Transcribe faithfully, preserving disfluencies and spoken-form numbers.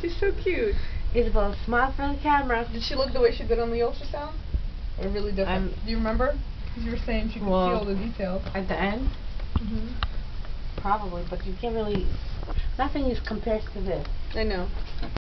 She's so cute. Isabel, smile for the camera. Did she look the way she did on the ultrasound? Or really different? Um, Do you remember? Because you were saying she could well, see all the details. At the end? Mhm. Probably, but you can't really... Nothing is compares to this. I know.